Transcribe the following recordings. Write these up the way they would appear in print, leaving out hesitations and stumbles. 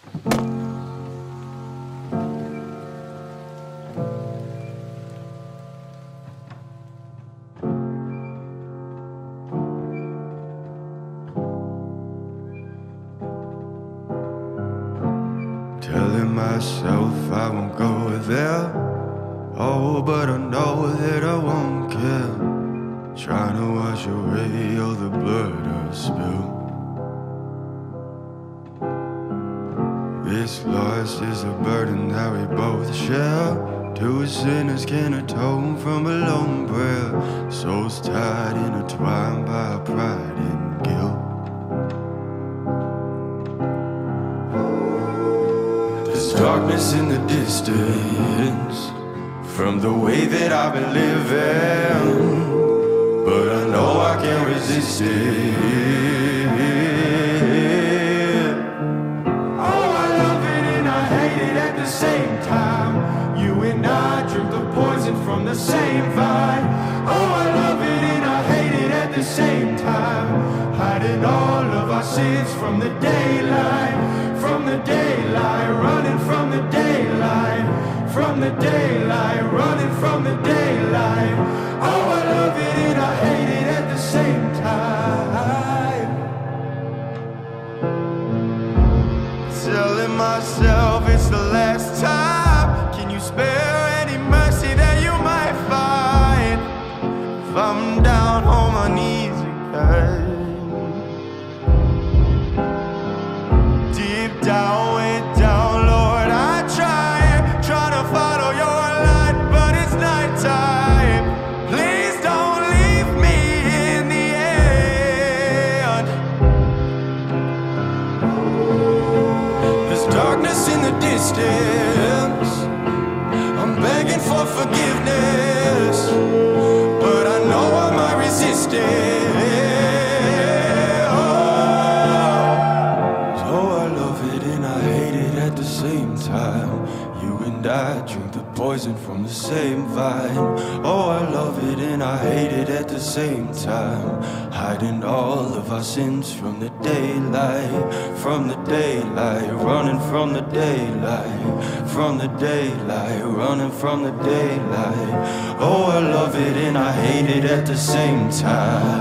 Telling myself I won't go there. Oh, but I know that I won't care. Trying to wash away all the blood I've spilled. This loss is a burden that we both share. Two sinners can atone from a lone prayer. Souls tied, intertwined by pride and guilt. There's darkness in the distance from the way that I've been living, but I know I can't resist it. Oh, I love it and I hate it at the same time. You and I drink the poison from the same vine. Oh, I love it and I hate it at the same time. Hiding all of our sins from the daylight, from the daylight, running from the daylight, from the daylight, running from the daylight. Oh, I love it and I hate it at the same time. Telling myself it's the last time. Can you spare any mercy that you might find? If I'm down on my knees again, deep down, way down, Lord, I try to follow your light, but it's nighttime. Please don't leave me in the end. There's darkness in the distance. I'm begging for forgiveness, but I know I might resist it. Same time, you and I drink the poison from the same vine. Oh, I love it and I hate it at the same time. Hiding all of our sins from the daylight, from the daylight, running from the daylight, from the daylight, running from the daylight. Oh, I love it and I hate it at the same time.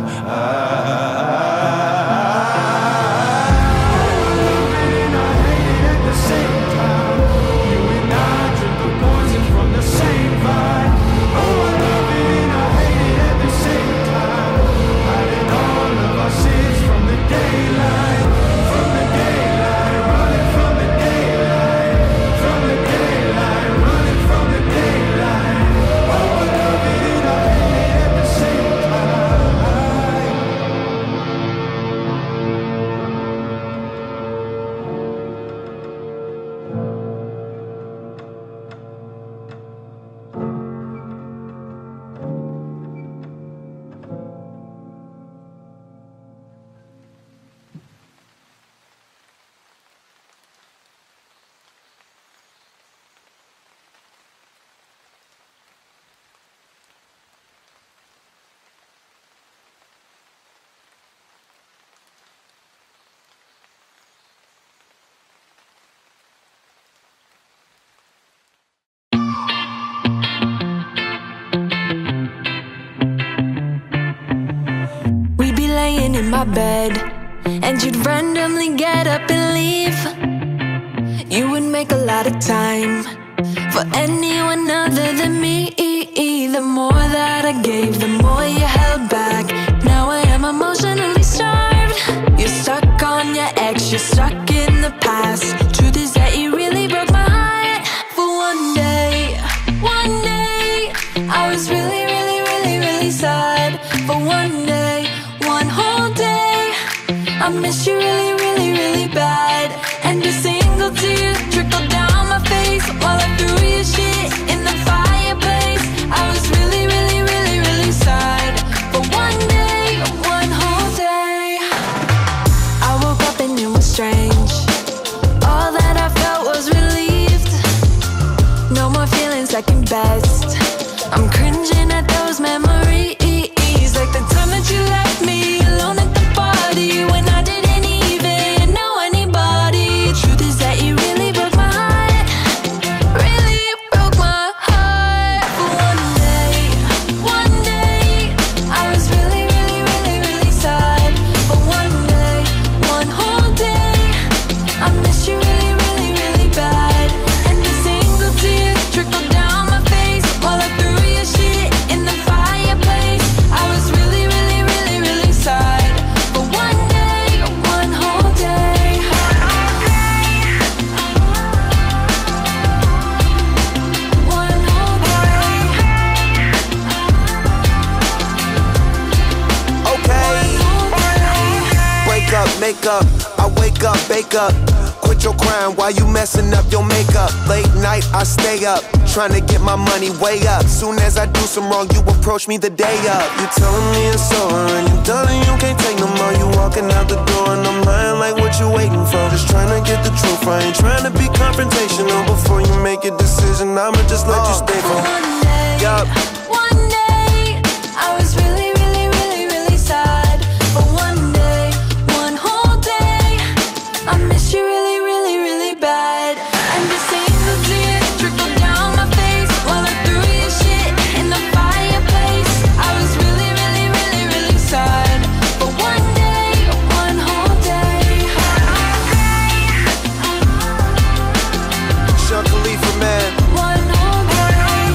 In my bed, and you'd randomly get up and leave. You would make a lot of time for anyone other than me. The more that I gave, the more you held back. Now I am emotionally starved. You're stuck on your ex, you're stuck in the past. Truth is that you really broke my heart. For one day, I was really, really, really, really sad. For one day, one whole day, I miss you really, really, really bad. And a single tear trickled down my face while I threw your shit in the fireplace. I was really, really, really, really sad. For one day, one whole day, I woke up and it was strange. All wake up, bake up. Quit your crime while you messing up your makeup. Late night, I stay up, trying to get my money way up. Soon as I do some wrong, you approach me the day up. You telling me it's over and you telling you can't take no more. You walking out the door and I'm lying like what you waiting for. Just trying to get the truth, I ain't trying to be confrontational. Before you make a decision, I'ma just let you stay for one day, yup. One day, I was really, really, really, really sad. But one day, one whole day, I miss you really, really, really bad. And the stains of tears trickled down my face while I threw your shit in the fireplace. I was really, really, really, really sad. But one day, one whole day. Sean Khalifa, man, One whole day.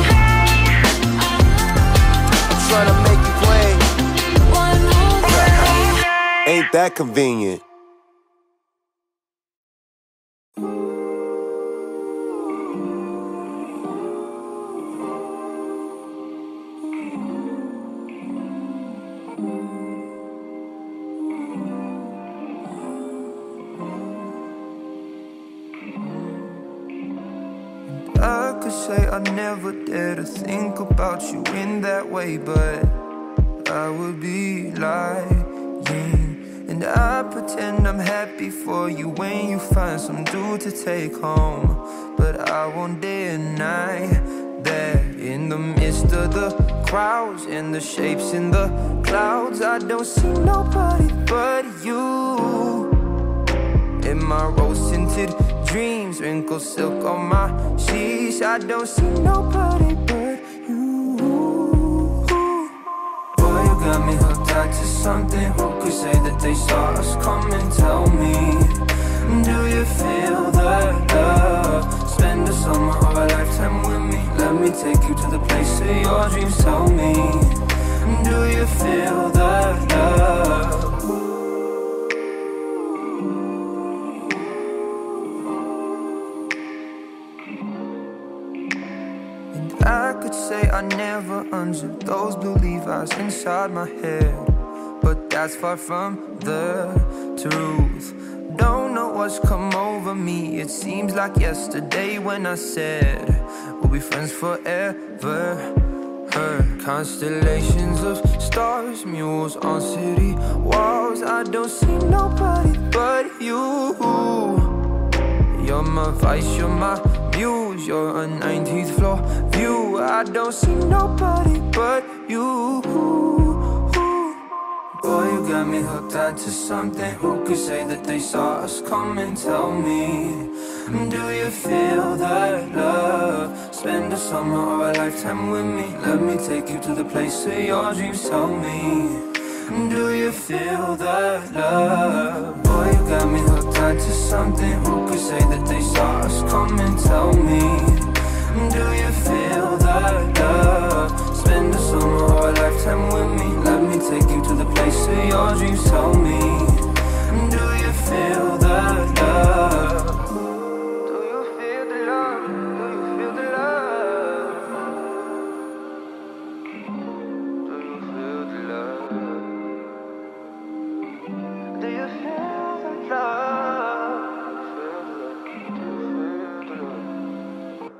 trying to make you play. One whole day. Ain't that convenient? I could say I never dare to think about you in that way, but I would be lying. And I pretend I'm happy for you when you find some dude to take home. But I won't deny that in the midst of the crowds and the shapes in the clouds, I don't see nobody but you. In my rose-tinted dreams, wrinkled silk on my sheets, I don't see nobody but you. Boy, you got me hooked out to something. Who could say that they saw us coming? Tell me, do you feel the love? Spend a summer or a lifetime with me. Let me take you to the place of your dreams. Tell me, do you feel the love? I could say I never unzipped those blue Levi's inside my head, but that's far from the truth. Don't know what's come over me. It seems like yesterday when I said we'll be friends forever. Heard constellations of stars, mules on city walls. I don't see nobody but you. You're my vice, you're my muse, you're a 19th floor view. I don't see nobody but you. Boy, you got me hooked on to something. Who could say that they saw us coming? Tell me, do you feel that love? Spend a summer or a lifetime with me. Let me take you to the place of your dreams. Tell me, do you feel that love? Boy, you got me hooked on to something. Who could say that they saw us coming? Tell me, do you feel that love? Spend a summer or a lifetime with me. Let me take you to the place of your dreams. Tell me, do you feel that love? Do you feel the love? Do you feel the love? Do you feel the love? Do you feel the love? Do you feel the love?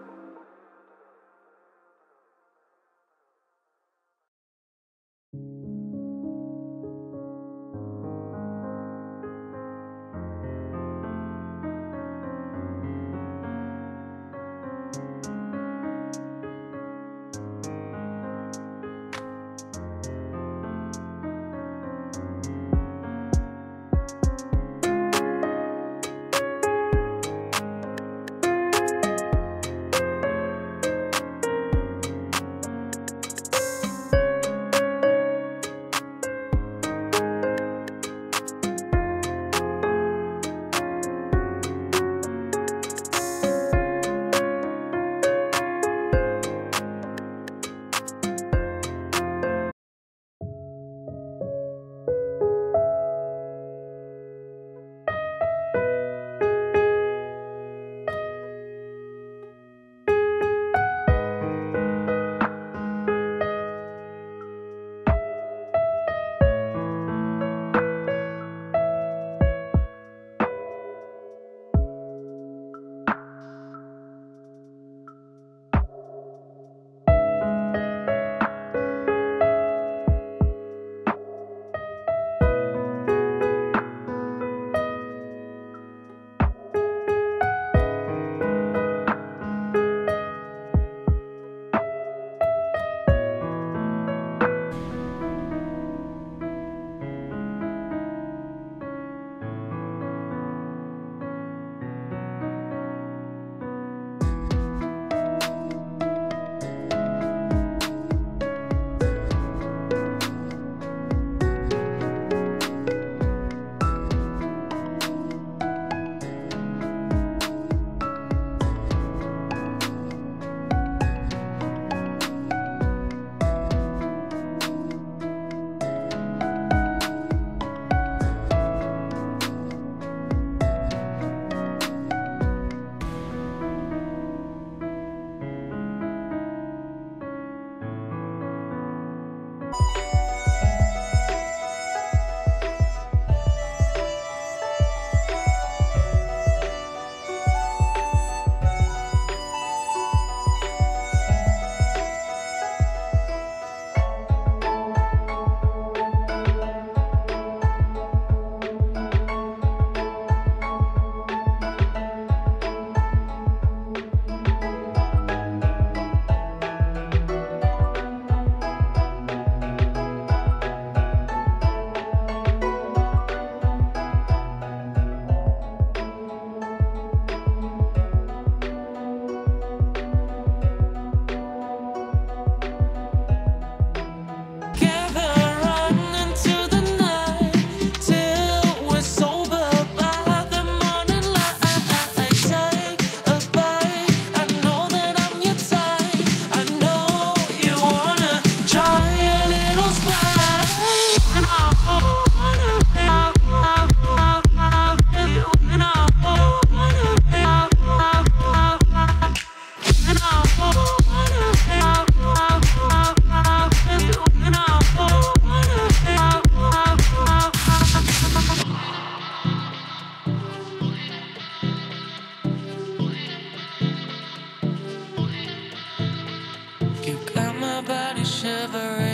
shivering.